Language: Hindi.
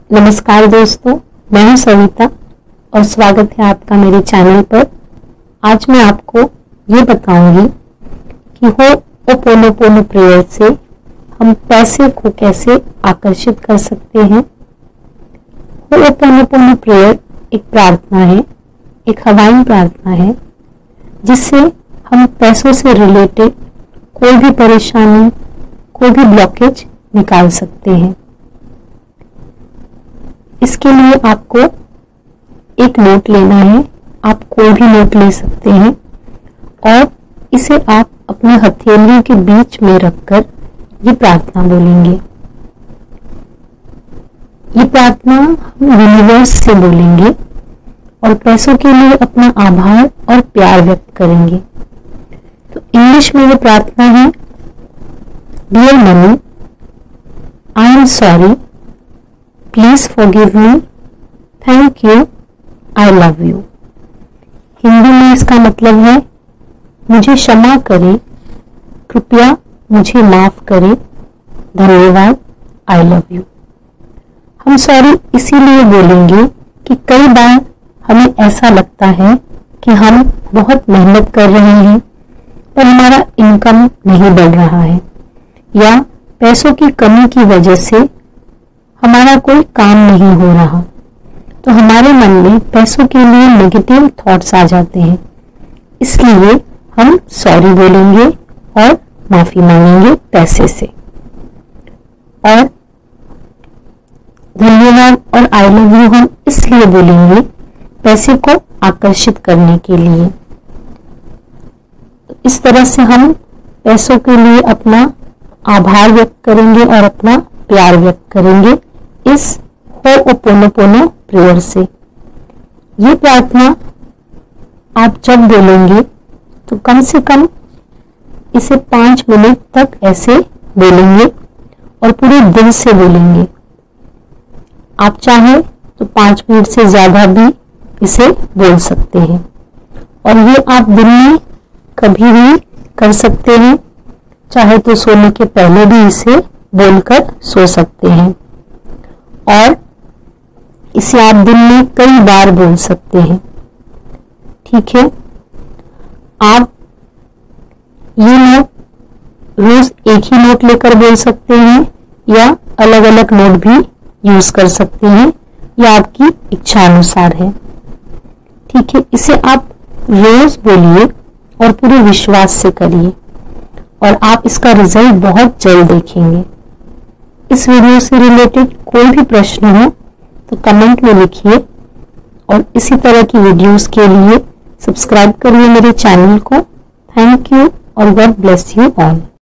नमस्कार दोस्तों, मैं हूं सविता और स्वागत है आपका मेरे चैनल पर। आज मैं आपको ये बताऊंगी कि हो'ओपोनोपोनो प्रेयर से हम पैसे को कैसे आकर्षित कर सकते हैं। हो'ओपोनोपोनो प्रेयर एक प्रार्थना है, एक हवाई प्रार्थना है जिससे हम पैसों से रिलेटेड कोई भी परेशानी, कोई भी ब्लॉकेज निकाल सकते हैं। इसके लिए आपको एक नोट लेना है। आप कोई भी नोट ले सकते हैं और इसे आप अपने हथेलियों के बीच में रखकर ये प्रार्थना बोलेंगे। ये प्रार्थना हम यूनिवर्स से बोलेंगे और पैसों के लिए अपना आभार और प्यार व्यक्त करेंगे। तो इंग्लिश में ये प्रार्थना है, dear money, I am sorry, please forgive me, thank you, I love you. Hindi में इसका मतलब है, मुझे क्षमा करें, कृपया मुझे माफ करें, धन्यवाद, आई लव यू। हम सॉरी इसीलिए बोलेंगे कि कई बार हमें ऐसा लगता है कि हम बहुत मेहनत कर रहे हैं पर हमारा इनकम नहीं बढ़ रहा है या पैसों की कमी की वजह से हमारा कोई काम नहीं हो रहा, तो हमारे मन में पैसों के लिए नेगेटिव थॉट्स आ जाते हैं। इसलिए हम सॉरी बोलेंगे और माफी मांगेंगे पैसे से। और धन्यवाद और आई लव यू हम इसलिए बोलेंगे पैसे को आकर्षित करने के लिए। इस तरह से हम पैसों के लिए अपना आभार व्यक्त करेंगे और अपना प्यार व्यक्त करेंगे इस हो'ओपोनोपोनो प्रेयर से। ये प्रार्थना आप जब बोलेंगे तो कम से कम इसे 5 मिनट तक ऐसे बोलेंगे और पूरे दिल से बोलेंगे। आप चाहें तो 5 मिनट से ज्यादा भी इसे बोल सकते हैं और ये आप दिन में कभी भी कर सकते हैं। चाहे तो सोने के पहले भी इसे बोलकर सो सकते हैं और इसे आप दिन में कई बार बोल सकते हैं। ठीक है, आप ये नोट रोज एक ही नोट लेकर बोल सकते हैं या अलग अलग नोट भी यूज कर सकते हैं, या आपकी इच्छा अनुसार है। ठीक है, इसे आप रोज बोलिए और पूरे विश्वास से करिए और आप इसका रिजल्ट बहुत जल्द देखेंगे। इस वीडियो से रिलेटेड कोई भी प्रश्न हो तो कमेंट में लिखिए और इसी तरह की वीडियोस के लिए सब्सक्राइब करिए मेरे चैनल को। थैंक यू और गॉड ब्लेस यू ऑल।